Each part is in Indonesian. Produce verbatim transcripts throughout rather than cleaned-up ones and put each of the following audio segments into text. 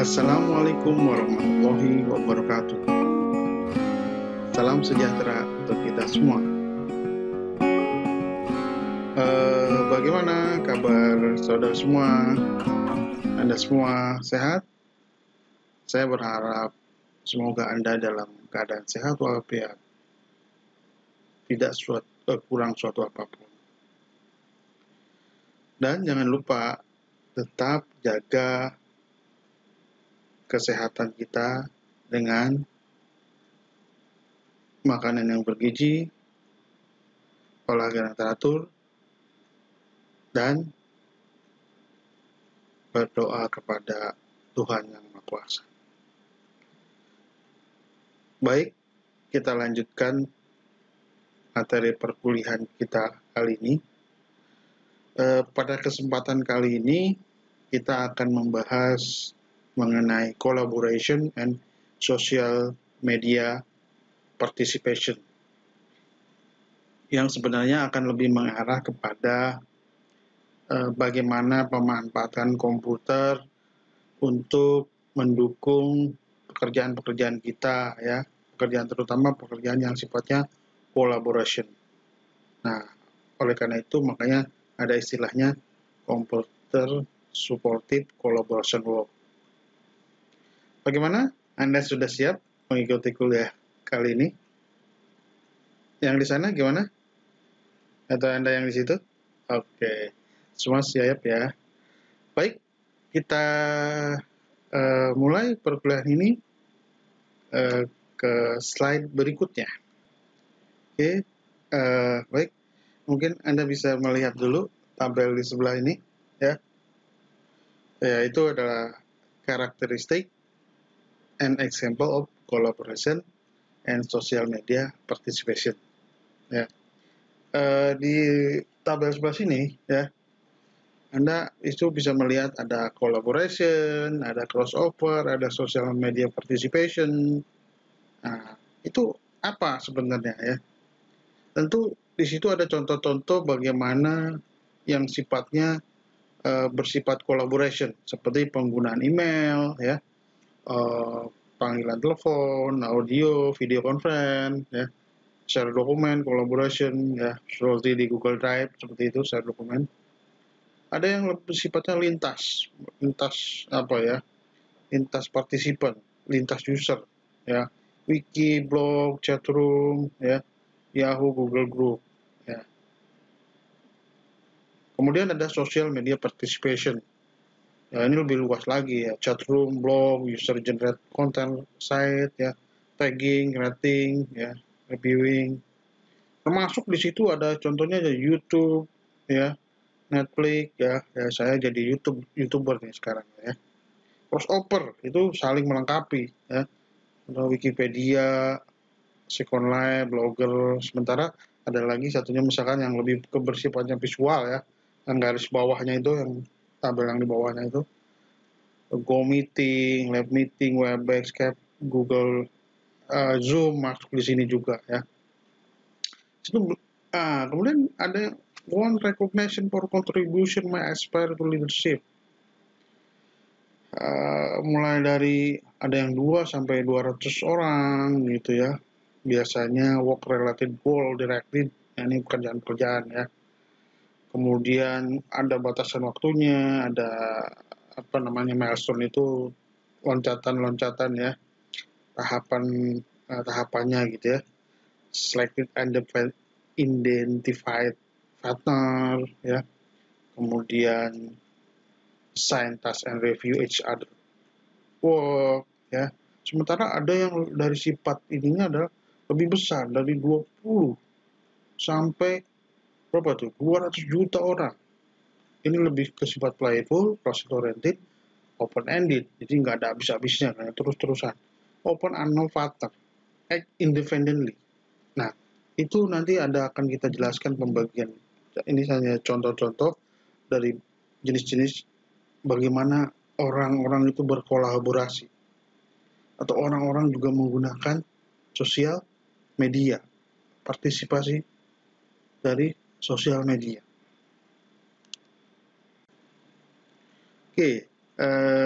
Assalamualaikum warahmatullahi wabarakatuh. Salam sejahtera untuk kita semua. Uh, bagaimana kabar saudara semua? Anda semua sehat? Saya berharap semoga Anda dalam keadaan sehat walafiat, tidak suatu, uh, kurang suatu apapun. Dan jangan lupa tetap jaga kesehatan kita dengan makanan yang bergizi, olahraga yang teratur, dan berdoa kepada Tuhan Yang Maha Kuasa. Baik, kita lanjutkan materi perkuliahan kita kali ini. E, pada kesempatan kali ini, kita akan membahas mengenai collaboration and social media participation, yang sebenarnya akan lebih mengarah kepada eh, bagaimana pemanfaatan komputer untuk mendukung pekerjaan-pekerjaan kita, ya, pekerjaan terutama pekerjaan yang sifatnya collaboration. Nah, oleh karena itu makanya ada istilahnya computer supported collaboration work. Bagaimana? Anda sudah siap mengikuti kuliah kali ini? Yang di sana gimana? Atau Anda yang di situ? Oke, semua siap ya. Baik, kita uh, mulai perkuliahan ini uh, ke slide berikutnya. Oke, uh, baik. Mungkin Anda bisa melihat dulu tabel di sebelah ini, ya. Ya, itu adalah karakteristik and example of collaboration and social media participation. Ya, uh, di tabel sebelah sini, ya, Anda itu bisa melihat ada collaboration, ada crossover, ada social media participation. Nah, itu apa sebenarnya, ya? Tentu di situ ada contoh-contoh bagaimana yang sifatnya uh, bersifat collaboration, seperti penggunaan email, ya. Uh, panggilan telepon, audio, video conference, ya, share dokumen, collaboration, ya, seperti di Google Drive, seperti itu, share dokumen. Ada yang lebih sifatnya lintas, lintas apa ya, lintas partisipan, lintas user, ya, wiki, blog, chatroom, ya, Yahoo, Google Group, ya. Kemudian ada social media participation. Ya, ini lebih luas lagi ya, chatroom, blog, user generate content site, ya, tagging, rating, ya, reviewing. Termasuk di situ ada contohnya ada YouTube, ya, Netflix, ya, ya saya jadi YouTube YouTuber nih sekarang, ya. Crossover itu saling melengkapi, ya. Ada Wikipedia, Second Life, Blogger. Sementara ada lagi satunya misalkan yang lebih kebersifatnya visual, ya, yang garis bawahnya itu, yang tabel yang di bawahnya itu, Go Meeting, Live Meeting, Webex, Skype, Google, uh, Zoom masuk di sini juga, ya. Itu, ah, kemudian ada one recognition for contribution may aspire to leadership. Uh, mulai dari ada yang dua sampai dua ratus orang gitu, ya. Biasanya work related goal directed, ya, ini pekerjaan-pekerjaan, ya. Kemudian ada batasan waktunya, ada apa namanya milestone itu loncatan-loncatan, ya, tahapan uh, tahapannya gitu, ya. Selected and identified partner, ya. Kemudian assign task and review each other work, ya. Sementara ada yang dari sifat ininya adalah lebih besar, dari dua puluh sampai berapa tuh? dua ratus juta orang. Ini lebih ke sifat playful, process oriented, open ended. Jadi nggak ada habis-habisnya, kan, terus-terusan. Open innovator, act independently. Nah, itu nanti ada akan kita jelaskan pembagian. Ini hanya contoh-contoh dari jenis-jenis bagaimana orang-orang itu berkolaborasi, atau orang-orang juga menggunakan sosial media, partisipasi dari sosial media. Oke, eh,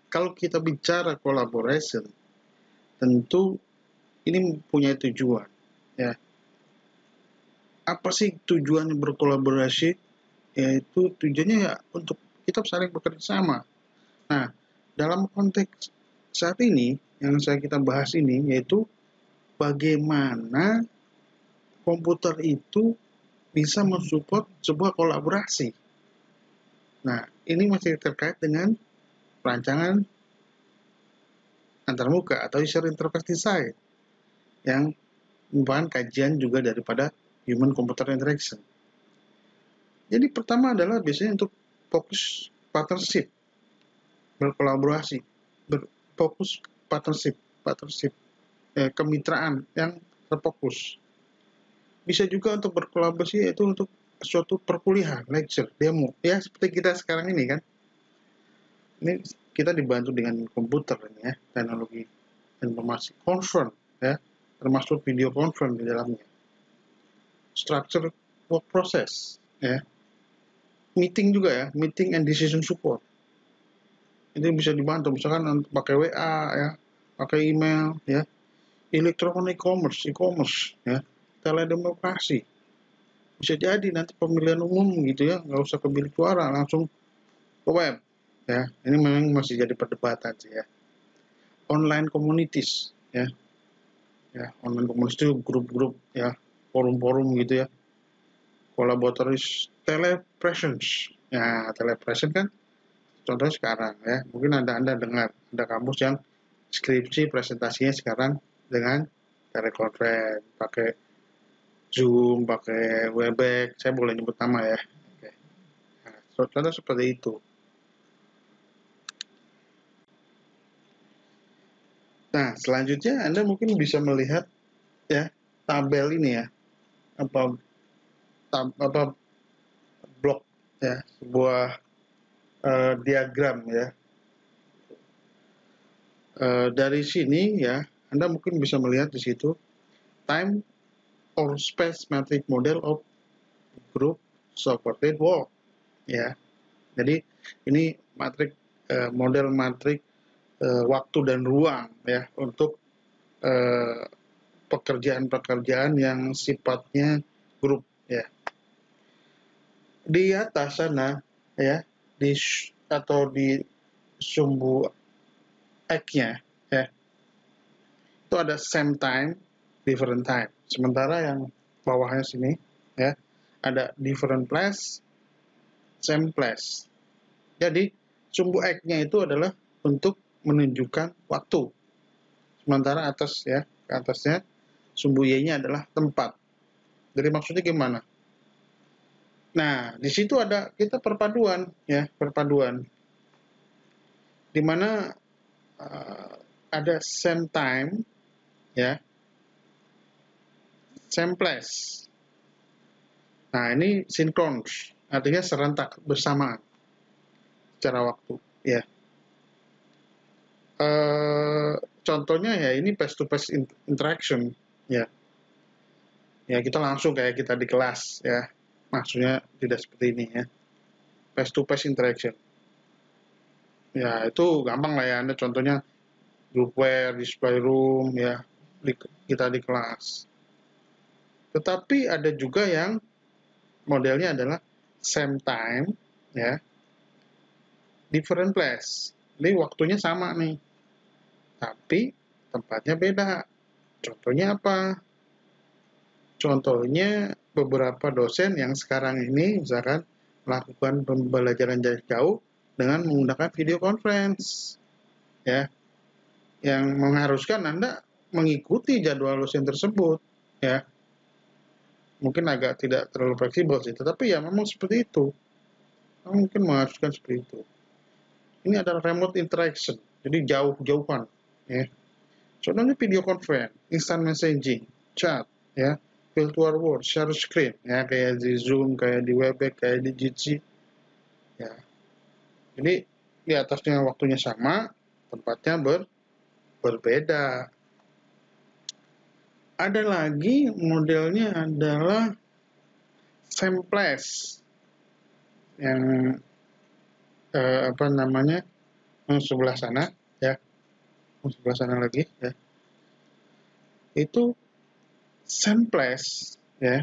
kalau kita bicara collaboration, tentu ini punya tujuan, ya. Apa sih tujuan berkolaborasi? Yaitu tujuannya ya untuk kita saling bekerja sama. Nah, dalam konteks saat ini yang saya kita bahas ini yaitu bagaimana komputer itu bisa mensupport sebuah kolaborasi. Nah, ini masih terkait dengan perancangan antarmuka atau user interface design yang merupakan kajian juga daripada human computer interaction. Jadi pertama adalah biasanya untuk fokus partnership, berkolaborasi, berfokus partnership, partnership, eh, kemitraan yang terfokus. Bisa juga untuk berkolaborasi yaitu untuk suatu perkuliahan, lecture, demo, ya seperti kita sekarang ini kan. Ini kita dibantu dengan komputer ini ya, teknologi informasi, conference ya, termasuk video conference di dalamnya. Structure work process ya. Meeting juga ya, meeting and decision support. Itu bisa dibantu misalkan pakai W A ya, pakai email ya, electronic commerce, e-commerce ya, teledemokrasi. Bisa jadi nanti pemilihan umum gitu ya, nggak usah ke bilik suara, langsung ke web ya. Ini memang masih jadi perdebatan sih ya. Online communities ya, ya online communities itu grup-grup ya, forum-forum gitu ya. Collaboratories, telepresence ya, telepresence kan contohnya sekarang ya, mungkin anda anda dengar ada kampus yang skripsi presentasinya sekarang dengan telekonferensi, pakai Zoom, pakai Webex, saya boleh nyebut nama ya. Oke. Nah, contoh seperti itu. Nah, selanjutnya Anda mungkin bisa melihat ya tabel ini ya, apa tab, apa blok ya, sebuah uh, diagram ya. Uh, dari sini ya, Anda mungkin bisa melihat di situ time or space metric model of group supported work ya. Jadi ini matrik uh, model matrik uh, waktu dan ruang ya untuk uh, pekerjaan-pekerjaan yang sifatnya grup ya. Di atas sana ya, di atau di sumbu X-nya ya, itu ada same time, different time. Sementara yang bawahnya sini ya, ada different place, same place. Jadi sumbu X-nya itu adalah untuk menunjukkan waktu. Sementara atas ya, ke atasnya sumbu Y-nya adalah tempat. Jadi maksudnya gimana? Nah, di situ ada kita perpaduan ya, perpaduan. Di mana uh, ada same time ya, same place. Nah, ini sinkron, artinya serentak bersamaan secara waktu ya. Uh, contohnya ya ini face to face interaction ya. Ya kita langsung kayak kita di kelas ya. Maksudnya tidak seperti ini ya. Face to face interaction. Ya itu gampang lah ya. Anda contohnya groupware, display room ya. Di, kita di kelas. Tetapi ada juga yang modelnya adalah same time ya, different place. Jadi waktunya sama nih, tapi tempatnya beda. Contohnya apa? Contohnya beberapa dosen yang sekarang ini misalkan melakukan pembelajaran jarak jauh dengan menggunakan video conference ya, yang mengharuskan Anda mengikuti jadwal dosen tersebut ya. Mungkin agak tidak terlalu fleksibel sih, tetapi ya memang seperti itu. Mungkin mengharuskan seperti itu. Ini adalah remote interaction, jadi jauh-jauhan ya. Contohnya video conference, instant messaging, chat ya, virtual world, share screen ya, kayak di Zoom, kayak di Webex, kayak di Jitsi ya. Jadi di atasnya waktunya sama, tempatnya ber, berbeda. Ada lagi modelnya adalah same place, yang eh, apa namanya yang sebelah sana ya, yang sebelah sana lagi ya, itu same place ya,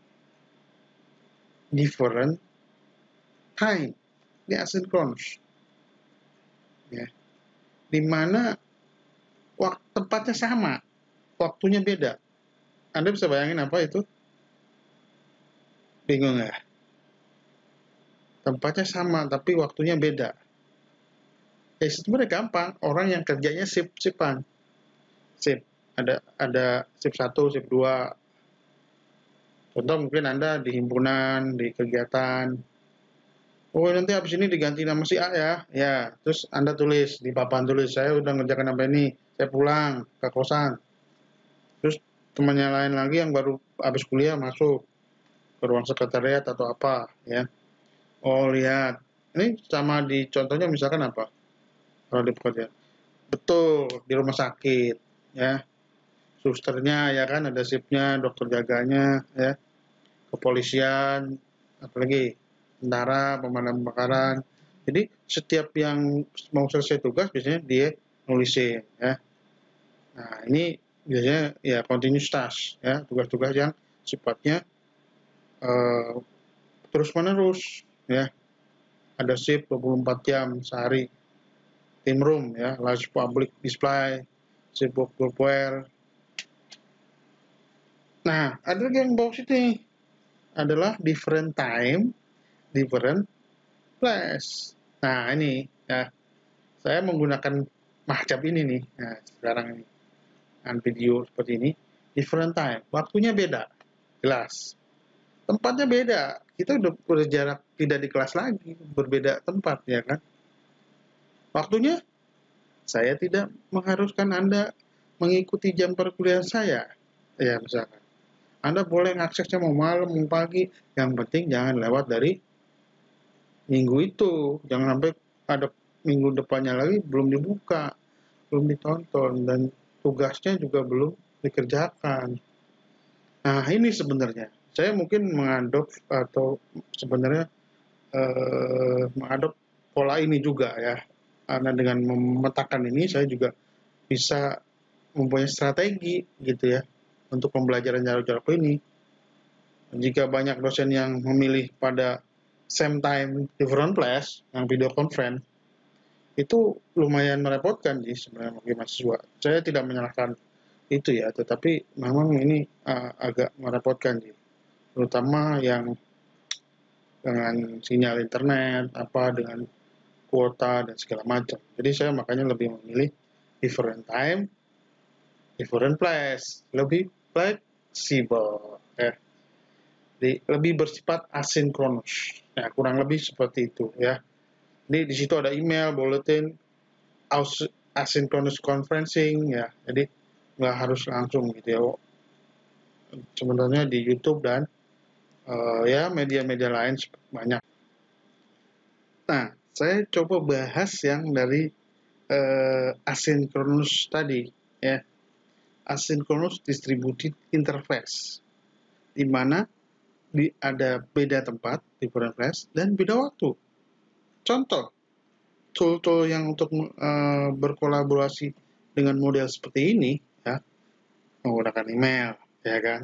different time, ini asinkronus ya, dimana waktu tempatnya sama, waktunya beda. Anda bisa bayangin apa itu? Bingung ya? Tempatnya sama tapi waktunya beda. Eh sebenarnya gampang, orang yang kerjanya sip-sipan. Sip, ada ada sip satu, sip dua. Contoh mungkin Anda di himpunan, di kegiatan. Oh nanti habis ini diganti nama si A ya. Ya, terus Anda tulis di papan tulis, saya udah ngerjakan apa ini, saya pulang ke kosan. Terus temannya lain lagi yang baru habis kuliah masuk ke ruang sekretariat atau apa ya. Oh lihat, ini sama di contohnya misalkan apa? Kalau di pekerjaan. Betul, di rumah sakit ya. Susternya ya kan ada sipnya, dokter jaganya ya, kepolisian, apalagi tentara, pemadam kebakaran. Jadi setiap yang mau selesai tugas biasanya dia nulisin ya. Nah, ini biasanya ya continuous task ya, tugas-tugas yang sifatnya eh, terus-menerus ya. Ada shift dua puluh empat jam sehari. Team room ya, large public display, shift groupware. Nah, ada lagi yang bawah sini adalah different time, different place. Nah, ini ya, saya menggunakan mahjab ini nih. Nah, sekarang ini dengan video seperti ini, different time, waktunya beda, jelas. Tempatnya beda, kita udah berjarak tidak di kelas lagi, berbeda tempat ya kan. Waktunya, saya tidak mengharuskan Anda mengikuti jam perkuliahan saya, ya misalkan. Anda boleh ngaksesnya mau malam, mau pagi, yang penting jangan lewat dari minggu itu, jangan sampai ada minggu depannya lagi belum dibuka, belum ditonton, dan tugasnya juga belum dikerjakan. Nah ini sebenarnya, saya mungkin mengadop atau sebenarnya eh, mengadop pola ini juga ya, karena dengan memetakan ini saya juga bisa mempunyai strategi gitu ya untuk pembelajaran jarak jauh ini. Jika banyak dosen yang memilih pada same time different place yang video conference, itu lumayan merepotkan sih sebenarnya bagi mahasiswa. Saya tidak menyalahkan itu ya, tetapi memang ini uh, agak merepotkan sih, terutama yang dengan sinyal internet, apa dengan kuota dan segala macam. Jadi saya makanya lebih memilih different time, different place, lebih fleksibel, ya. Jadi lebih bersifat asinkronus. Ya, kurang lebih seperti itu ya. Jadi di situ ada email, bulletin, asynchronous conferencing ya. Jadi nggak harus langsung gitu ya. Sebenarnya di YouTube dan uh, ya media-media lain banyak. Nah, saya coba bahas yang dari uh, asynchronous tadi ya. Asynchronous distributed interface, di mana di, ada beda tempat, different place, dan beda waktu. Contoh, tool-tool yang untuk uh, berkolaborasi dengan model seperti ini, ya, menggunakan email, ya kan?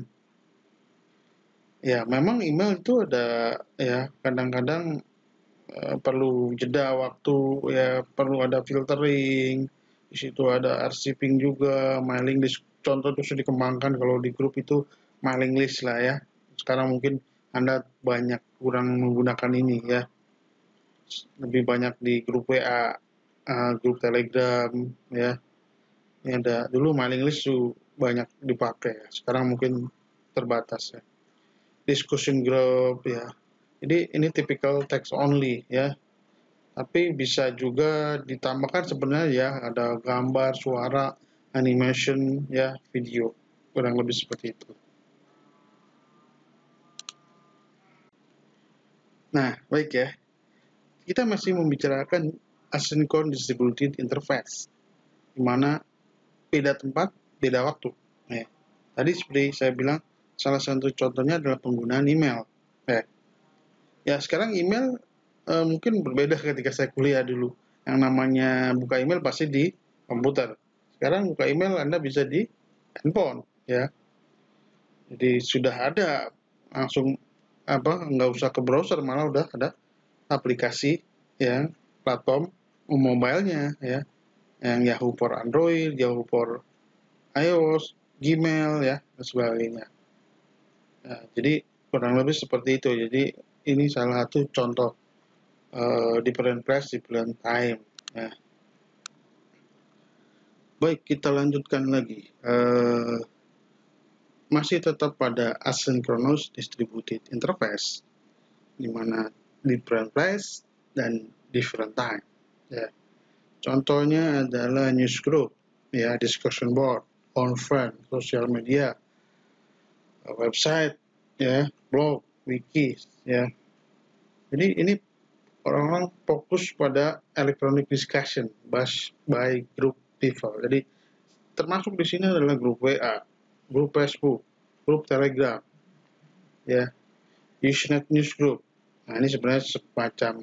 Ya, memang email itu ada, ya, kadang-kadang uh, perlu jeda waktu, ya, perlu ada filtering, di situ ada archiving juga, mailing list. Contoh itu sudah dikembangkan kalau di grup itu mailing list lah ya. Sekarang mungkin Anda banyak kurang menggunakan ini ya. Lebih banyak di grup W A, uh, grup Telegram ya. Ini ada dulu mailing list tuh banyak dipakai ya. Sekarang mungkin terbatas ya. Discussion group ya. Jadi ini typical text only ya. Tapi bisa juga ditambahkan sebenarnya ya, ada gambar, suara, animation, ya, video. Kurang lebih seperti itu. Nah, baik ya. Kita masih membicarakan asynchronous distributed interface, di mana beda tempat, beda waktu. Ya. Tadi seperti saya bilang, salah satu contohnya adalah penggunaan email. Ya, ya sekarang email uh, mungkin berbeda ketika saya kuliah dulu. Yang namanya buka email pasti di komputer. Sekarang buka email Anda bisa di handphone, ya. Jadi sudah ada langsung apa nggak usah ke browser, malah udah ada aplikasi ya platform mobile-nya ya, yang Yahoo for Android, Yahoo for iOS, Gmail ya dan sebagainya. Nah, jadi kurang lebih seperti itu. Jadi ini salah satu contoh uh, different place, different time. Ya. Baik, kita lanjutkan lagi. Uh, masih tetap pada asynchronous distributed interface, di mana different place dan different time. Ya. Contohnya adalah news group, ya, discussion board, conference, social media, website, ya, blog, wiki, ya. Jadi ini orang-orang fokus pada electronic discussion by group people. Jadi termasuk di sini adalah grup W A, grup Facebook, grup Telegram, ya, Usenet news group. Nah ini sebenarnya semacam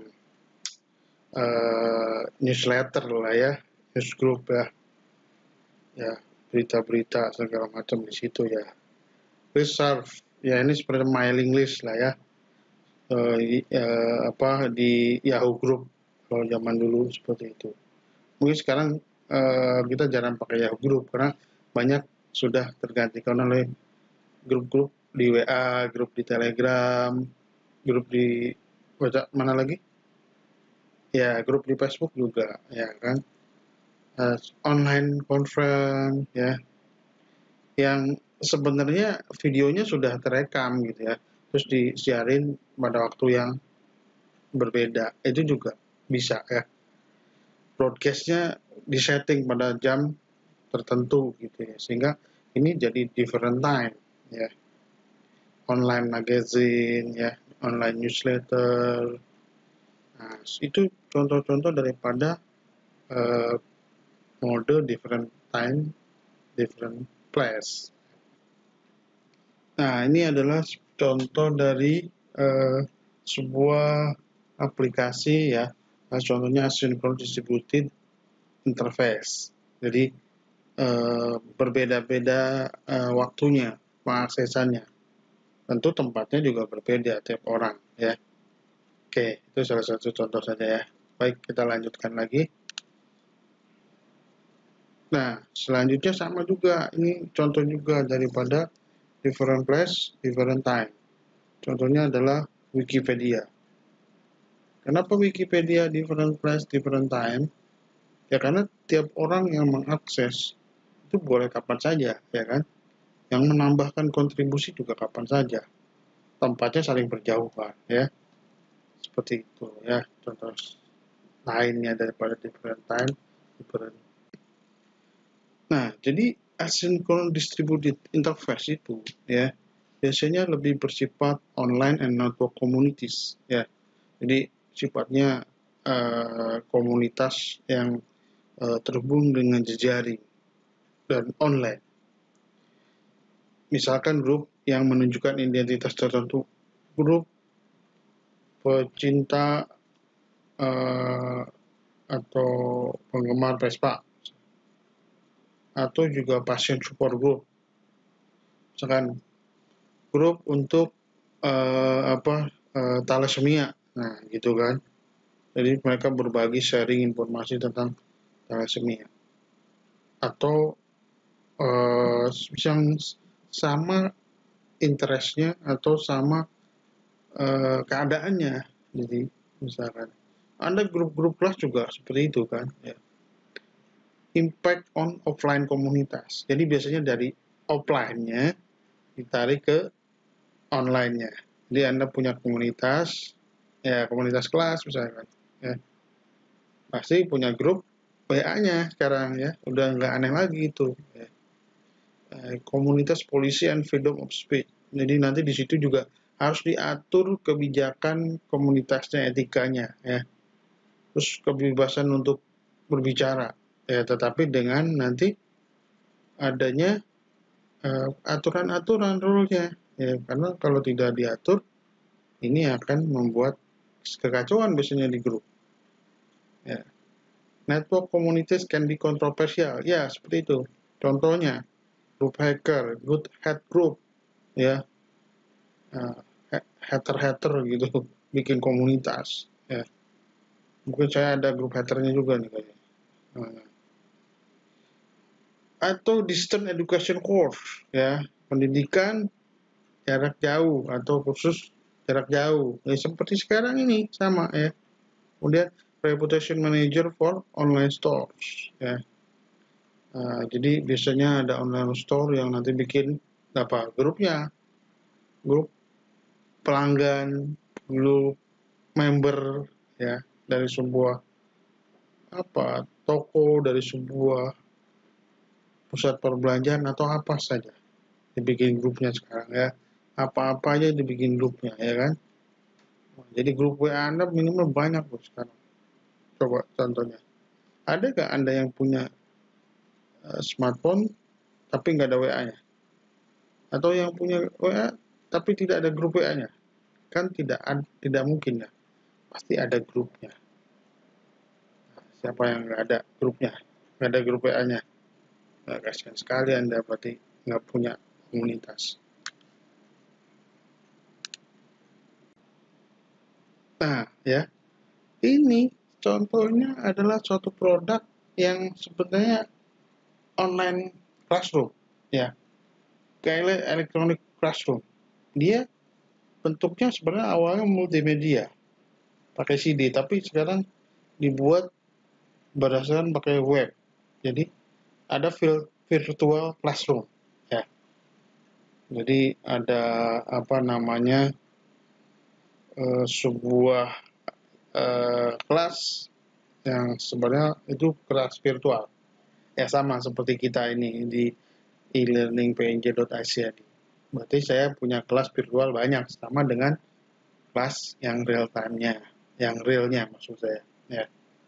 uh, newsletter lah ya, news group ya, ya berita-berita segala macam di situ ya. Reserve, ya ini seperti mailing list lah ya, uh, uh, apa di Yahoo Group kalau zaman dulu seperti itu. Mungkin sekarang uh, kita jarang pakai Yahoo Group karena banyak sudah tergantikan oleh grup-grup di W A, grup di Telegram, grup di mana lagi? Ya, grup di Facebook juga, ya kan? Uh, online conference, ya, yang sebenarnya videonya sudah terekam gitu ya, terus disiarin pada waktu yang berbeda, itu juga bisa ya. Broadcastnya disetting pada jam tertentu gitu ya, sehingga ini jadi different time ya. Online magazine ya, online newsletter. Nah, itu contoh-contoh daripada uh, mode different time, different place. Nah, ini adalah contoh dari uh, sebuah aplikasi ya. Nah, contohnya asynchronous distributed interface. Jadi uh, berbeda-beda uh, waktunya pengaksesannya. Tentu tempatnya juga berbeda tiap orang ya. Oke, itu salah satu contoh saja ya. Baik, kita lanjutkan lagi. Nah, selanjutnya sama juga. Ini contoh juga daripada different place, different time. Contohnya adalah Wikipedia. Kenapa Wikipedia different place, different time? Ya karena tiap orang yang mengakses itu boleh kapan saja, ya kan? Yang menambahkan kontribusi juga kapan saja. Tempatnya saling berjauhan, ya. Seperti itu, ya. Contoh lainnya daripada different time, different. Nah, jadi asynchronous distributed interface itu, ya, biasanya lebih bersifat online and network communities, ya. Jadi sifatnya uh, komunitas yang uh, terhubung dengan jejaring dan online. Misalkan grup yang menunjukkan identitas tertentu, grup pecinta uh, atau penggemar Vespa, atau juga pasien support group. Misalkan grup untuk uh, apa uh, thalassemia, nah gitu kan. Jadi mereka berbagi sharing informasi tentang thalassemia. Atau uh, yang sama interestnya atau sama uh, keadaannya. Jadi misalkan ada grup-grup kelas juga seperti itu kan ya. Impact on offline komunitas. Jadi biasanya dari offline-nya ditarik ke online-nya. Jadi Anda punya komunitas, ya komunitas kelas misalkan, ya. Pasti punya grup W A-nya sekarang ya, udah nggak aneh lagi itu. Ya. Komunitas polisi and freedom of speech. Jadi nanti di situ juga harus diatur kebijakan komunitasnya, etikanya, ya. Terus kebebasan untuk berbicara, ya. Tetapi dengan nanti adanya uh, aturan-aturan rule-nya, ya. Karena kalau tidak diatur, ini akan membuat kekacauan biasanya di grup. Ya. Network communities can be controversial. Ya, seperti itu. Contohnya, group hacker, good hat group, ya, uh, hater-hater gitu, bikin komunitas. Ya. Mungkin saya ada grup haternya juga nih kayaknya. Nah. Atau distant education course, ya, pendidikan jarak jauh atau kursus jarak jauh. Ya, seperti sekarang ini sama ya. Kemudian reputation manager for online stores, ya. Nah, jadi biasanya ada online store yang nanti bikin apa grupnya, grup pelanggan, grup member, ya, dari sebuah apa toko, dari sebuah pusat perbelanjaan atau apa saja dibikin grupnya sekarang ya, apa-apa aja dibikin grupnya ya kan. Jadi grup W A Anda minimal banyak loh sekarang. Coba contohnya, ada nggak Anda yang punya uh, smartphone tapi nggak ada W A-nya? Atau yang punya W A tapi tidak ada grup W A-nya? Kan tidak tidak mungkin ya, pasti ada grupnya. Siapa yang nggak ada grupnya, nggak ada grup W A-nya? Nah, kasihan sekali Anda berarti nggak punya komunitas. Nah, ya, ini contohnya adalah suatu produk yang sebenarnya online classroom, ya, kayak electronic classroom. Dia bentuknya sebenarnya awalnya multimedia, pakai C D, tapi sekarang dibuat berdasarkan pakai web. Jadi ada virtual classroom, ya. Jadi ada apa namanya uh, sebuah uh, kelas yang sebenarnya itu kelas virtual. Ya sama seperti kita ini di e-learning p n j dot i c. Berarti saya punya kelas virtual banyak sama dengan kelas yang real time-nya, yang realnya maksud saya. Ya.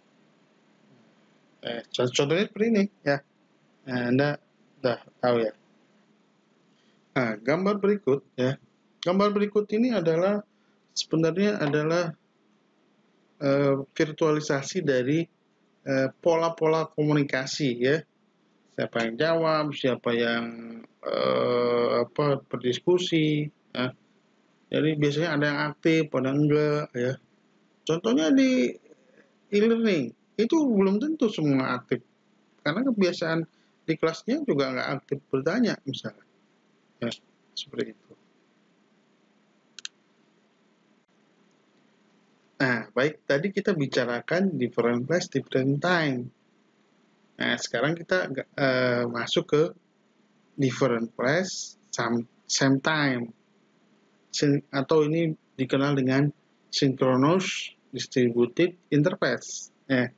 Eh, contohnya seperti ini ya. Nah, Anda sudah tahu ya. Nah, gambar berikut ya. Gambar berikut ini adalah sebenarnya adalah uh, virtualisasi dari pola-pola uh, komunikasi ya. Siapa yang jawab, siapa yang uh, apa berdiskusi. Ya. Jadi biasanya ada yang aktif, ada yang enggak ya. Contohnya di e-learning itu belum tentu semua aktif karena kebiasaan di kelasnya juga nggak aktif bertanya misalnya. Ya, seperti itu. Nah, baik, tadi kita bicarakan different place, different time. Nah, sekarang kita uh, masuk ke different place, same, same time. Sin atau ini dikenal dengan synchronous distributed interface. Ya.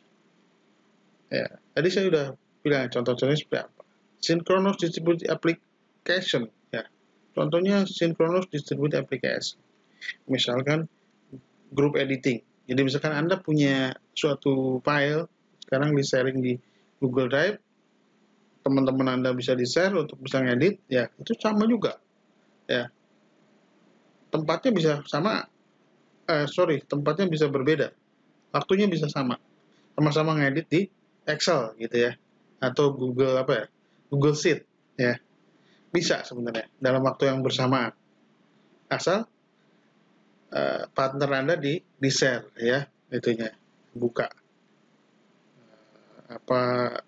Ya, tadi saya sudah bilang contoh-contohnya seperti apa. Synchronous distributed application. Ya. Contohnya synchronous distributed application. Misalkan group editing. Jadi misalkan Anda punya suatu file sekarang di sharing di Google Drive, teman-teman Anda bisa di-share untuk bisa ngedit, ya itu sama juga. Ya. Tempatnya bisa sama, eh, sorry, tempatnya bisa berbeda. Waktunya bisa sama. Sama-sama ngedit di Excel gitu ya. Atau Google apa ya? Google Sheet ya. Bisa sebenarnya dalam waktu yang bersamaan. Asal uh, partner Anda di di share ya, itunya. Buka uh, apa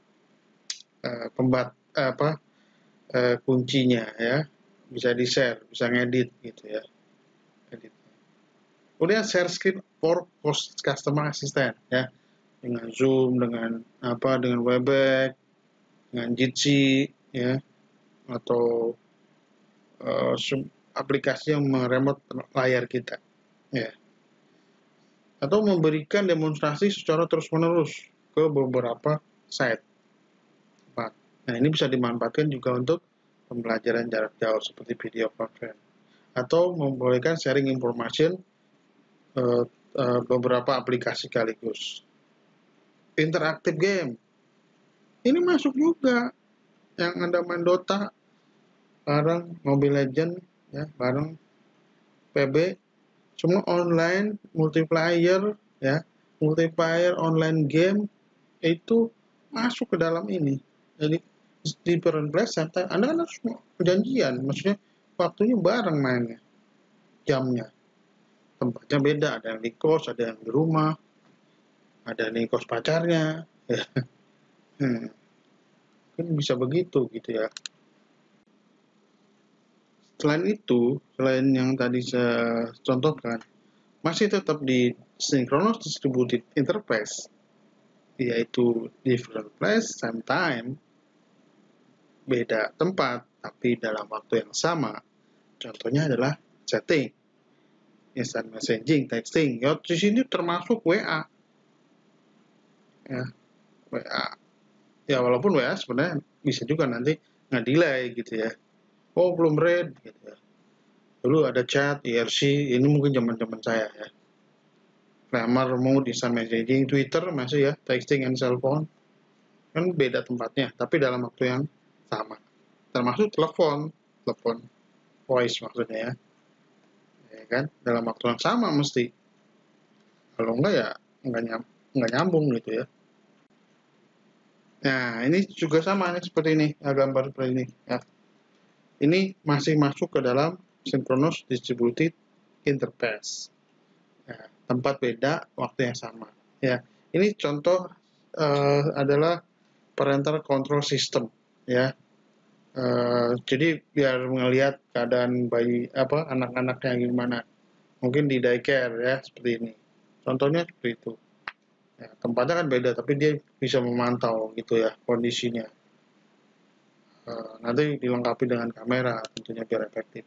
uh, pembat uh, apa uh, kuncinya ya. Bisa di share, bisa ngedit gitu ya. Edit. Kemudian share screen for customer assistant ya. Dengan Zoom, dengan apa dengan Webex, dengan Jitsi ya, atau uh, aplikasi yang meremote layar kita ya, atau memberikan demonstrasi secara terus-menerus ke beberapa site. Nah, ini bisa dimanfaatkan juga untuk pembelajaran jarak jauh seperti video conference atau membolehkan sharing information uh, uh, beberapa aplikasi sekaligus. Interaktif game ini masuk juga, yang Anda main Dota bareng Mobile Legends ya, bareng P B, semua online multiplayer ya, multiplayer online game itu masuk ke dalam ini. Jadi different place same time. Anda kan harus perjanjian, maksudnya waktunya bareng mainnya, jamnya. Tempatnya beda, ada yang di kos, ada yang di rumah, ada yang di kos pacarnya. Ya. Hmm. Mungkin bisa begitu gitu ya. Selain itu, selain yang tadi saya contohkan, masih tetap di synchronous distributed interface, yaitu different place, same time, beda tempat, tapi dalam waktu yang sama. Contohnya adalah chatting, instant messaging, texting. Ya, di sini termasuk W A. Ya, W A. Ya, walaupun W A sebenarnya bisa juga nanti nge-delay gitu ya. Oh, belum read gitu ya. Dulu ada chat, I R C, ini mungkin zaman-zaman saya ya. Grammar, mood, instant messaging, Twitter masih ya, texting and cell phone. Kan beda tempatnya, tapi dalam waktu yang sama. Termasuk telepon, telepon voice maksudnya ya. Ya kan, dalam waktu yang sama mesti. Kalau enggak ya enggak, nyam, enggak nyambung gitu ya. Nah, ini juga sama nih seperti ini, ya, gambar seperti ini ya. Ini masih masuk ke dalam synchronous distributed interface. Ya, tempat beda, waktu yang sama. Ya, ini contoh uh, adalah parental control system. Ya, uh, jadi biar melihat keadaan bayi apa anak-anaknya gimana. Mungkin di daycare ya seperti ini. Contohnya seperti itu. Ya, tempatnya kan beda, tapi dia bisa memantau gitu ya kondisinya. Uh, nanti dilengkapi dengan kamera tentunya biar efektif.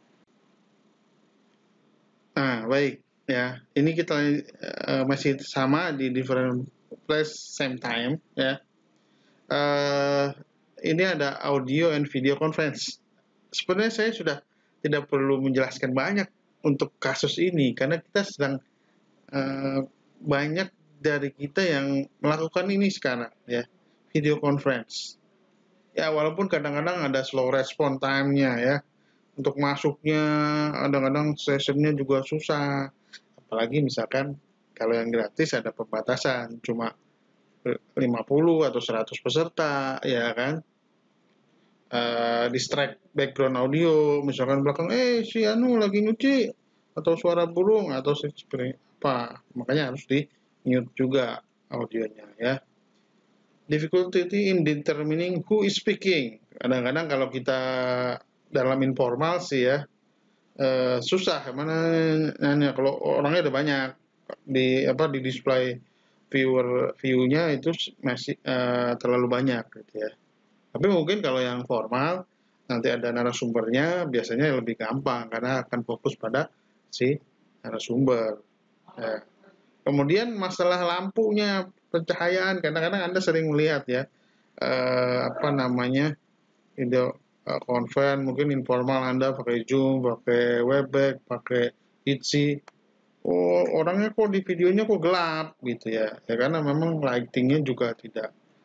Nah, baik ya. Ini kita uh, masih sama di different place same time ya. Uh, ini ada audio and video conference. Sebenarnya saya sudah tidak perlu menjelaskan banyak untuk kasus ini karena kita sedang uh, banyak dari kita yang melakukan ini sekarang ya, video conference. Ya, walaupun kadang-kadang ada slow response time-nya ya. Untuk masuknya kadang-kadang sessionnya juga susah. Apalagi misalkan kalau yang gratis ada pembatasan cuma lima puluh atau seratus peserta ya kan. Uh, distract background audio misalkan belakang eh si anu lagi nyuci atau suara burung atau seperti apa. Makanya harus di mute juga audionya ya. Difficulty in determining who is speaking. Kadang-kadang kalau kita dalam informal sih ya, uh, susah mana nanya kalau orangnya ada banyak di apa di display viewer view-nya itu masih uh, terlalu banyak gitu ya. Tapi mungkin kalau yang formal nanti ada narasumbernya biasanya lebih gampang karena akan fokus pada si narasumber. Ya. Kemudian masalah lampunya, pencahayaan, kadang-kadang Anda sering melihat ya, eh, apa namanya, video uh, conference, mungkin informal Anda pakai Zoom, pakai Webex, pakai Jitsi. Oh, orangnya kok di videonya kok gelap gitu ya. Ya karena memang lightingnya juga tidak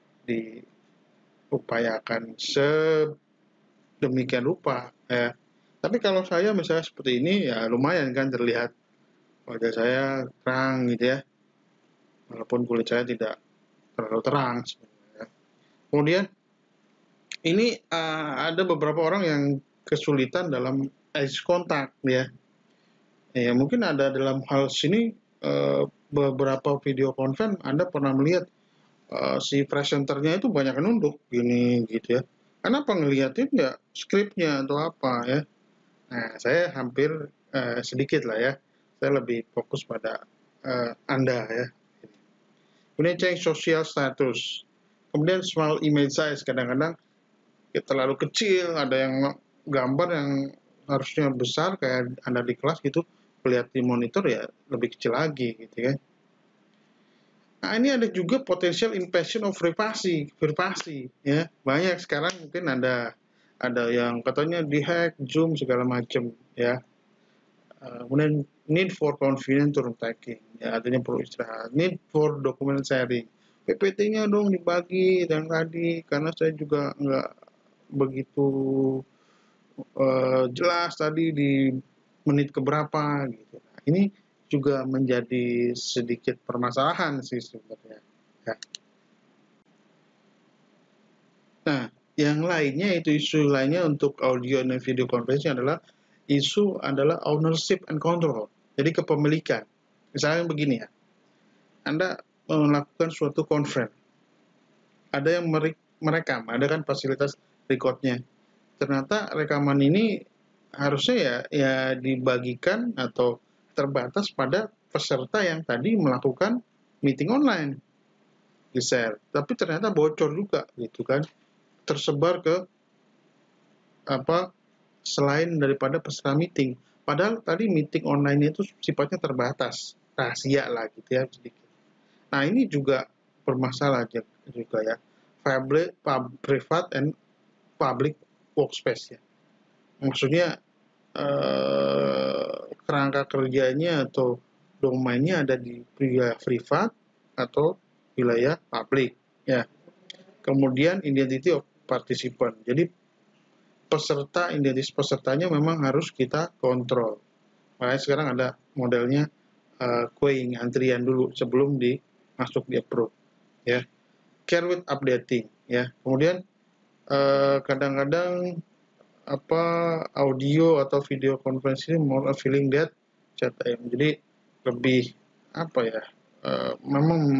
diupayakan sedemikian rupa ya. Tapi kalau saya misalnya seperti ini ya lumayan kan terlihat wajah saya terang gitu ya. Walaupun kulit saya tidak terlalu terang sebenarnya. Kemudian ini uh, ada beberapa orang yang kesulitan dalam eye contact ya. Ya mungkin ada dalam hal sini uh, beberapa video conference Anda pernah melihat uh, si presenternya itu banyak nunduk gini gitu ya. Kenapa ngeliatin ya skripnya atau apa ya. Nah saya hampir uh, sedikit lah ya. Saya lebih fokus pada uh, Anda ya. Kemudian cek social status. Kemudian small image size, kadang-kadang ya, terlalu kecil, ada yang gambar yang harusnya besar kayak Anda di kelas gitu, lihat di monitor ya lebih kecil lagi gitu kan. Nah ini ada juga potential invasion of privacy, privasi ya. Banyak sekarang mungkin ada ada yang katanya dihack, Zoom segala macam ya. Uh, kemudian need for convenient turn taking, ya artinya perlu istirahat. Need for document sharing, P P T-nya dong dibagi dan tadi karena saya juga nggak begitu uh, jelas tadi di menit keberapa gitu. Nah, ini juga menjadi sedikit permasalahan sih sebenarnya. Ya. Nah, yang lainnya itu isu lainnya untuk audio dan video conferencing adalah isu adalah ownership and control. Jadi kepemilikan. Misalnya begini ya, Anda melakukan suatu conference, ada yang merekam, ada kan fasilitas recordnya. Ternyata rekaman ini harusnya ya ya dibagikan atau terbatas pada peserta yang tadi melakukan meeting online, di-share. Tapi ternyata bocor juga gitu kan, tersebar ke apa selain daripada peserta meeting. Padahal tadi meeting online itu sifatnya terbatas, rahasia lah gitu ya sedikit. Nah ini juga bermasalah juga ya, public, private and public workspace ya. Maksudnya eh, kerangka kerjanya atau domainnya ada di wilayah privat atau wilayah publik ya. Kemudian identity of participant. Jadi peserta, identitas pesertanya memang harus kita kontrol. Makanya sekarang ada modelnya uh, queuing, antrian dulu sebelum di masuk di approve ya. Care with updating ya. Kemudian uh, kadang-kadang apa audio atau video conference ini more feeling that chat time. Jadi lebih apa ya? Uh, memang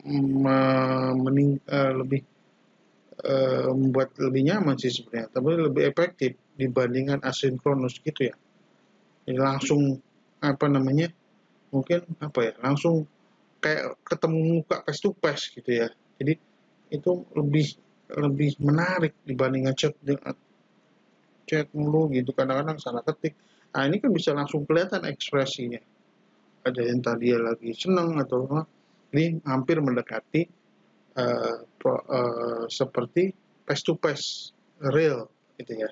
mening, uh, lebih uh, membuat lebih nyaman sih sebenarnya, tapi lebih efektif dibandingkan asinkronus gitu ya. Jadi langsung apa namanya? Mungkin apa ya? Langsung kayak ketemu muka face to face gitu ya. Jadi itu lebih lebih menarik dibandingkan chat chat mulu gitu, kadang-kadang salah ketik. Nah ini kan bisa langsung kelihatan ekspresinya. Ada yang tadi lagi senang atau apa. Ini hampir mendekati uh, pro, uh, seperti face to face real gitu ya.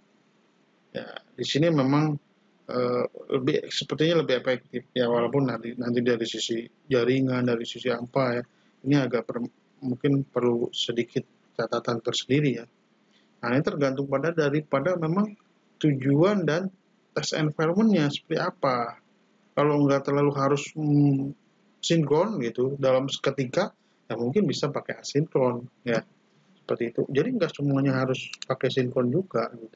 Ya di sini memang uh, lebih sepertinya lebih efektif ya, walaupun nanti nanti dari sisi jaringan, dari sisi apa ya, ini agak per, mungkin perlu sedikit catatan tersendiri ya. Nah ini tergantung pada daripada memang tujuan dan test environment-nya seperti apa. Kalau nggak terlalu harus hmm, sinkron gitu dalam seketika, ya mungkin bisa pakai asinkron ya, seperti itu. Jadi nggak semuanya harus pakai sinkron juga gitu.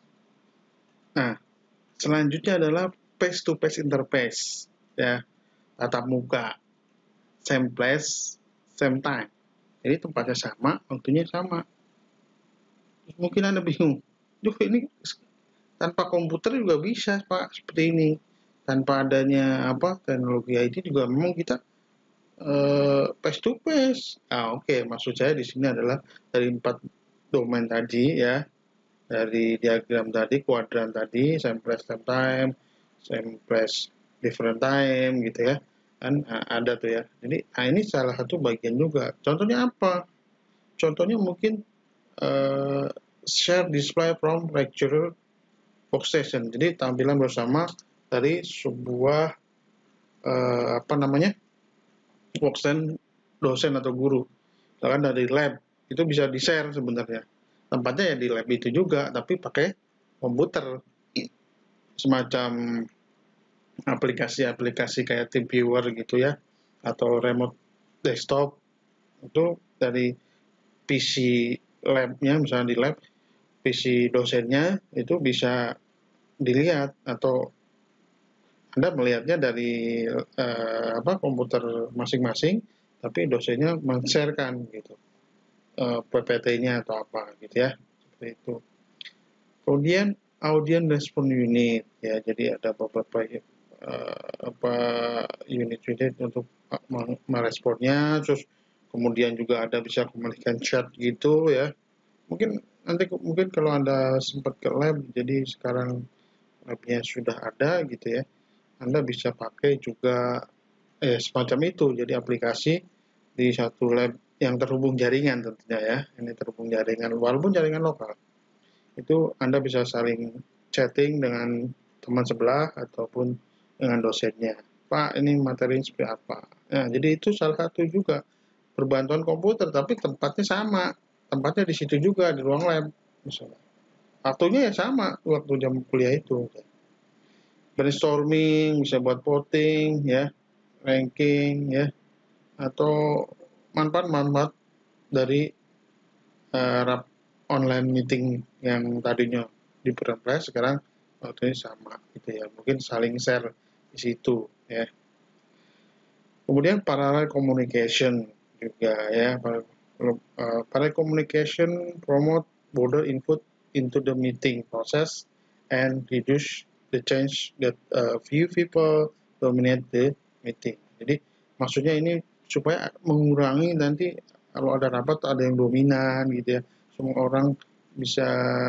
Nah selanjutnya adalah face to face interface ya, tatap muka, same place, same time. Jadi tempatnya sama, waktunya sama. Mungkin Anda bingung, duh ini tanpa komputer juga bisa Pak seperti ini. Tanpa adanya apa teknologi I T juga memang kita uh, face to face. Ah oke, okay. Maksud saya di sini adalah dari empat domain tadi ya, dari diagram tadi, kuadran tadi, same place same time, same place different time gitu ya. Kan nah, ada tuh ya. Jadi nah ini salah satu bagian juga. Contohnya apa? Contohnya mungkin uh, share display from lecturer workstation. Jadi tampilan bersama dari sebuah uh, apa namanya workstation dosen atau guru. Misalkan dari lab itu bisa di share sebenarnya. Tempatnya ya di lab itu juga, tapi pakai komputer. Semacam aplikasi-aplikasi kayak TeamViewer gitu ya, atau remote desktop itu dari P C lab-nya, misalnya di lab P C dosennya itu bisa dilihat, atau Anda melihatnya dari uh, apa komputer masing-masing, tapi dosennya men-sharekan gitu uh, P P T-nya atau apa gitu ya, seperti itu. Kemudian audience response unit ya, jadi ada beberapa uh, apa unit-unit untuk meresponnya, terus kemudian juga ada bisa komunikasikan chat gitu ya. Mungkin nanti mungkin kalau Anda sempat ke lab, jadi sekarang labnya sudah ada gitu ya, Anda bisa pakai juga eh, semacam itu, jadi aplikasi di satu lab yang terhubung jaringan tentunya ya, ini terhubung jaringan walaupun jaringan lokal. Itu Anda bisa saling chatting dengan teman sebelah ataupun dengan dosennya. Pak, ini materinya seperti apa? Nah, jadi itu salah satu juga berbantuan komputer, tapi tempatnya sama. Tempatnya di situ juga, di ruang lab misalnya. Waktunya ya sama, waktu jam kuliah itu. Brainstorming, bisa buat voting ya, ranking ya, atau manfaat-manfaat dari uh, online meeting yang tadinya di Press sekarang waktunya sama gitu ya, mungkin saling share di situ ya. Kemudian parallel communication juga ya, uh, parallel communication promote broader input into the meeting process and reduce the change that uh, few people dominate the meeting. Jadi maksudnya ini supaya mengurangi nanti kalau ada rapat ada yang dominan gitu ya, semua orang bisa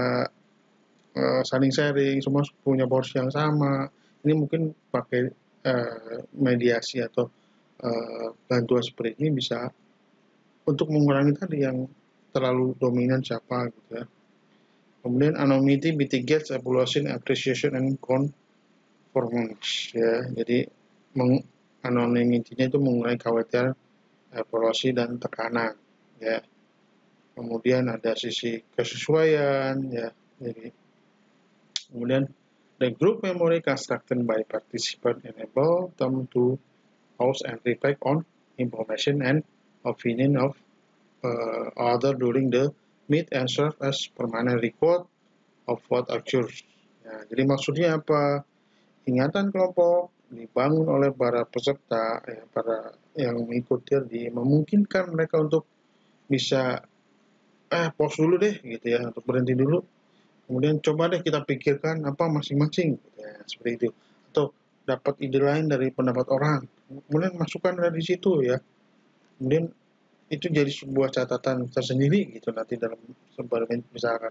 uh, saling sharing, semua punya porsi yang sama. Ini mungkin pakai uh, mediasi atau uh, bantuan seperti ini bisa untuk mengurangi tadi yang terlalu dominan siapa gitu ya. Kemudian anonymity mitigates evaluation, appreciation, and conformance ya. Jadi anonymity-nya itu mengurangi kekhawatiran, evaluasi dan tekanan ya. Kemudian ada sisi kesesuaian ya. Jadi kemudian the group memory constructed by participant enable them to house and reflect on information and opinion of uh, other during the meet and serve as permanent record of what occurs. Ya, jadi maksudnya apa? Ingatan kelompok dibangun oleh para peserta, ya, para yang mengikuti di memungkinkan mereka untuk bisa eh pause dulu deh gitu ya, untuk berhenti dulu. Kemudian coba deh kita pikirkan apa masing-masing, ya, seperti itu. Atau dapat ide lain dari pendapat orang, kemudian masukkan dari situ ya. Kemudian itu jadi sebuah catatan tersendiri gitu nanti dalam sebuah misalkan.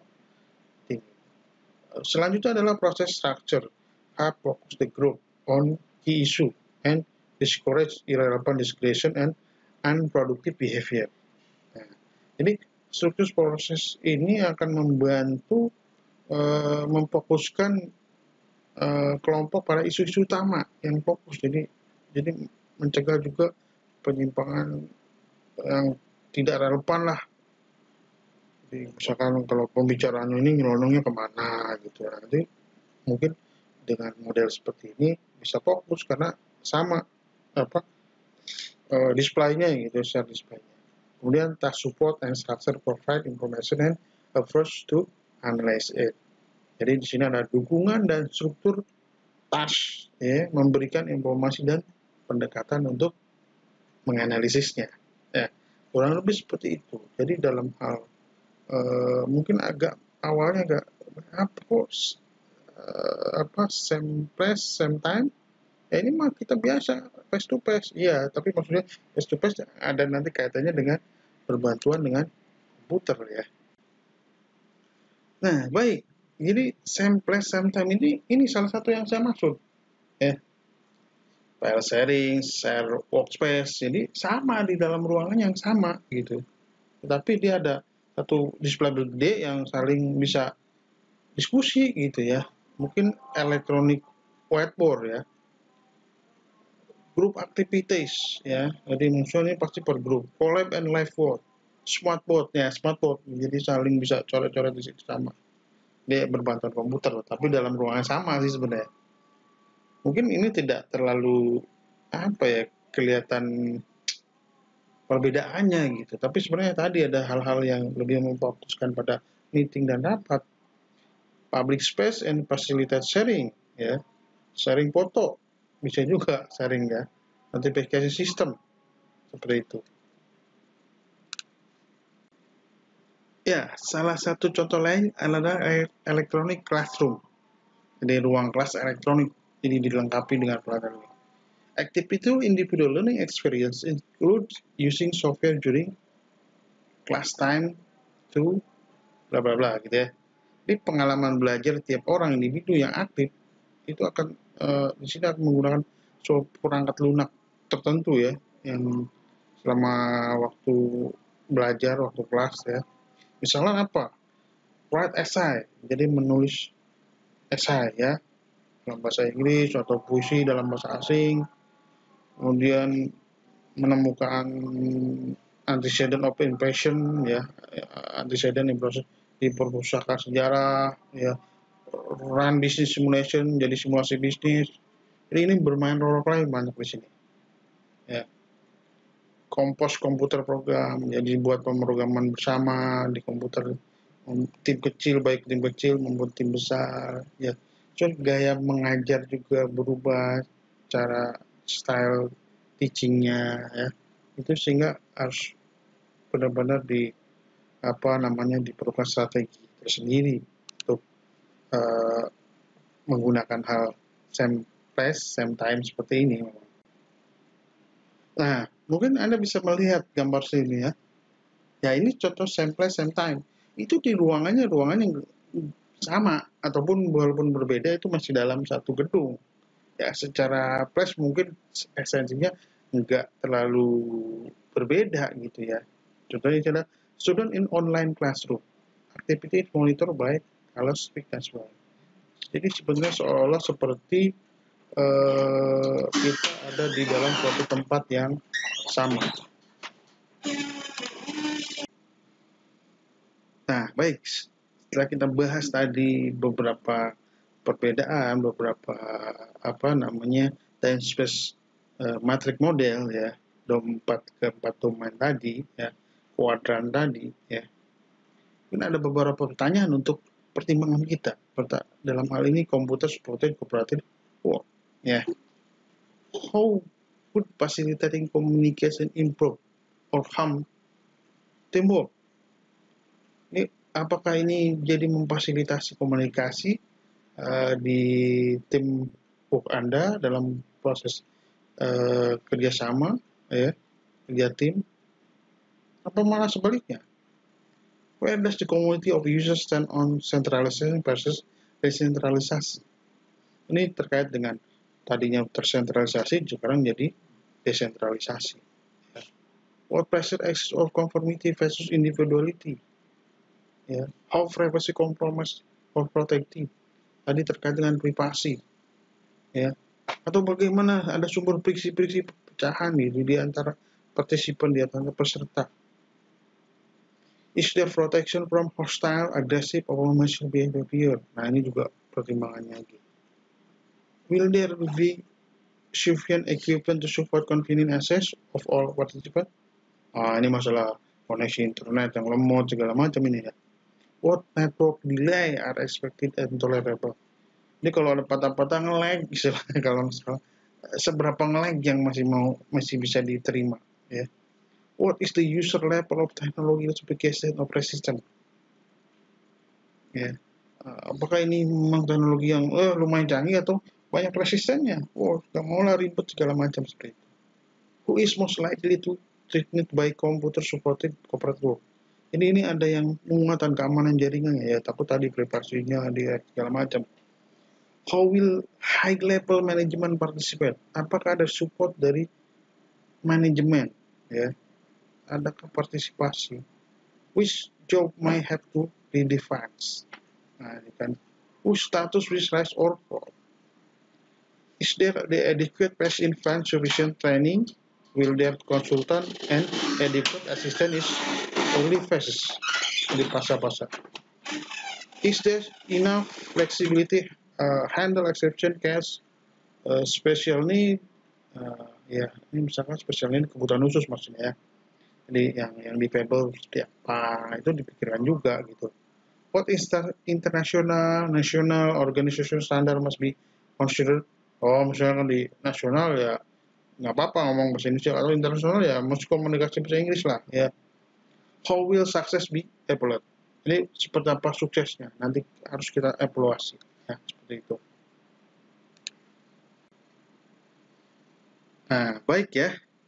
Selanjutnya adalah proses structure. Have focus the group on key issue and discourage irrelevant discussion and unproductive behavior. Nah, jadi struktur proses ini akan membantu uh, memfokuskan uh, kelompok pada isu-isu utama yang fokus. Jadi, jadi mencegah juga penyimpangan yang tidak relevan lah. Jadi, misalkan kalau pembicaraan ini nyelonongnya kemana gitu ya, nanti mungkin dengan model seperti ini bisa fokus karena sama apa uh, display-nya gitu, share display-nya. Kemudian task support and structure provide information and approach to analyze it. Jadi di sini ada dukungan dan struktur task ya, memberikan informasi dan pendekatan untuk menganalisisnya. Ya, kurang lebih seperti itu. Jadi dalam hal Uh, mungkin agak awalnya agak apa kok uh, apa same place same time ya, ini mah kita biasa face to face iya, tapi maksudnya face to face ada nanti kaitannya dengan berbantuan dengan komputer ya. Nah baik, jadi same place same time ini ini salah satu yang saya maksud ya, file sharing, share workspace, jadi sama di dalam ruangan yang sama gitu, tetapi dia ada satu display gede yang saling bisa diskusi gitu ya, mungkin electronic whiteboard ya, group activities ya, jadi musuhnya pasti per grup, collab and live board, smartboard ya, smartboard, jadi saling bisa coret-coret di situ sama, dia berbantuan komputer, tapi dalam ruangan sama sih sebenarnya. Mungkin ini tidak terlalu apa ya kelihatan perbedaannya gitu, tapi sebenarnya tadi ada hal-hal yang lebih memfokuskan pada meeting dan rapat. Public space and facilitate sharing ya, sharing foto bisa juga sharing ya, notification system seperti itu ya. Salah satu contoh lain adalah electronic classroom, jadi ruang kelas elektronik ini dilengkapi dengan peralatan. Activity individual learning experience include using software during class time to bla bla bla gitu ya. Jadi pengalaman belajar tiap orang individu yang aktif itu akan uh, di sini akan menggunakan perangkat lunak tertentu ya, yang selama waktu belajar, waktu kelas ya. Misalnya apa? Write essay, jadi menulis essay ya dalam bahasa Inggris atau puisi dalam bahasa asing. Kemudian menemukan antecedent of impression ya, antecedent impression di perpustakaan sejarah ya, run business simulation, jadi simulasi bisnis. Jadi ini bermain role play banyak di sini ya. Compose komputer program, jadi buat pemrograman bersama di komputer tim kecil baik tim kecil maupun tim besar ya. So gaya mengajar juga berubah, cara style teachingnya ya itu, sehingga harus benar-benar di apa namanya diperlukan strategi tersendiri untuk uh, menggunakan hal same place same time seperti ini. Nah, mungkin Anda bisa melihat gambar sini ya. Ya ini contoh same place same time. Itu di ruangannya ruangan yang sama ataupun walaupun berbeda itu masih dalam satu gedung. Ya secara place mungkin esensinya enggak terlalu berbeda gitu ya. Contohnya adalah student in online classroom. Activity monitor by color speak as well. Jadi sebenarnya seolah-olah seperti uh, kita ada di dalam suatu tempat yang sama. Nah, baik. Setelah kita bahas tadi beberapa perbedaan, beberapa apa namanya time space uh, matrix model ya, empat ke empat domain tadi ya, kuadran tadi ya. Ini ada beberapa pertanyaan untuk pertimbangan kita. Dalam hal ini komputer supported cooperative work ya. How would facilitating communication improve or harm teamwork? Ini apakah ini jadi memfasilitasi komunikasi uh, di tim work Anda dalam proses uh, kerjasama, ya, kerja tim, atau malah sebaliknya? Where does the community of users stand on centralization versus desentralisasi? Ini terkait dengan tadinya tersentralisasi, sekarang jadi desentralisasi. What pressure access or conformity versus individuality? Ya, how privacy compromise or protecting, tadi terkait dengan privasi ya, atau bagaimana ada sumber friksi-friksi perpecahan gitu di antara partisipan, di antara peserta. Is there protection from hostile, aggressive, or malicious behavior? Nah ini juga pertimbangannya lagi. Will there be sufficient equipment to support convenient access of all participants? Ah ini masalah koneksi internet yang lemot segala macam ini ya. What network delay are expected and tolerable? Ini kalau ada patah-patah nge-lag, istilahnya kalau misalnya seberapa nge-lag yang masih mau masih bisa diterima ya. What is the user level of technology sophistication of resistance? Ya. Apakah ini memang teknologi yang eh, lumayan canggih atau banyak resistennya? Oh, nggak mau lah ribet segala macam seperti itu. Who is most likely to treated by computer supported corporate work? Ini ini ada yang penguatan keamanan jaringannya ya, takut tadi privasinya dia segala macam. How will high level management participate? Apakah ada support dari manajemen ya? Adakah partisipasi? Which job might have to be defined? Nah, ini kan whose status will rise or fall? Is there the adequate past infant sufficient training? Will their consultant and adequate assistant is only phases di pasar-pasar. Is there enough flexibility uh, handle exception case, uh, special need, uh, ya ini misalkan special need kebutuhan khusus maksudnya ya. Jadi yang yang difabel seperti apa itu dipikirkan juga gitu. What is the international, national organization standard must be considered? Oh misalnya di nasional ya nggak apa-apa ngomong bahasa Indonesia, atau internasional ya mesti komunikasi bahasa Inggris lah ya. How will success be evaluated? Ini seperti apa suksesnya? Nanti harus kita evaluasi ya, seperti itu. Nah, baik ya.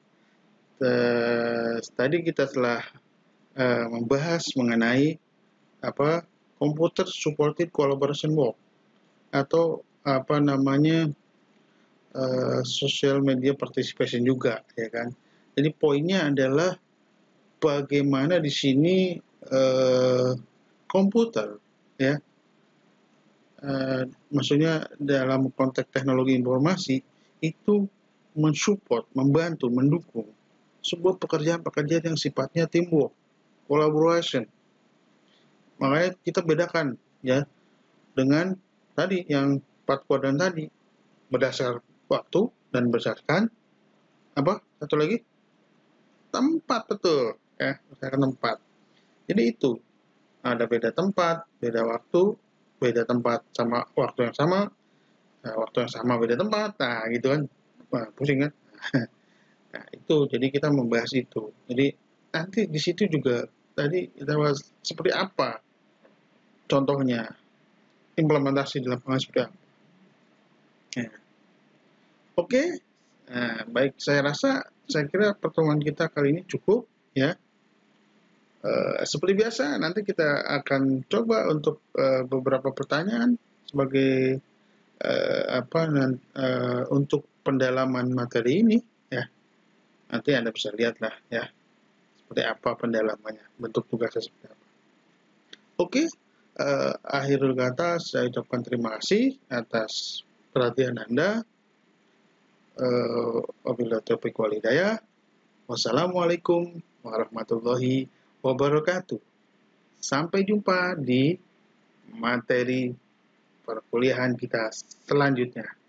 Tadi kita telah uh, membahas mengenai apa computer supported collaboration work atau apa namanya uh, social media participation juga ya kan. Jadi poinnya adalah bagaimana di sini uh, komputer ya, uh, maksudnya dalam konteks teknologi informasi itu mensupport, membantu, mendukung sebuah pekerjaan-pekerjaan yang sifatnya teamwork, collaboration. Makanya kita bedakan ya dengan tadi yang empat kuadran tadi, berdasarkan waktu dan berdasarkan apa? Satu lagi tempat, betul ya, berdasarkan tempat. Jadi itu ada beda tempat, beda waktu, beda tempat sama waktu yang sama, nah, waktu yang sama beda tempat, nah gitu kan, nah, pusing kan? Nah itu, jadi kita membahas itu. Jadi nanti di situ juga tadi kita bahas seperti apa contohnya, implementasi di lapangan seperti apa. Nah, oke, nah, baik, saya rasa saya kira pertemuan kita kali ini cukup ya. Uh, seperti biasa, nanti kita akan coba untuk uh, beberapa pertanyaan sebagai uh, apa uh, untuk pendalaman materi ini ya. Nanti Anda bisa lihatlah ya seperti apa pendalamannya, bentuk tugasnya seperti apa. Oke, uh, akhirul kata saya ucapkan terima kasih atas perhatian Anda. Uh, wabillahi taufiq wal hidayah. Wassalamualaikum warahmatullahi wabarakatuh. Sampai jumpa di materi perkuliahan kita selanjutnya.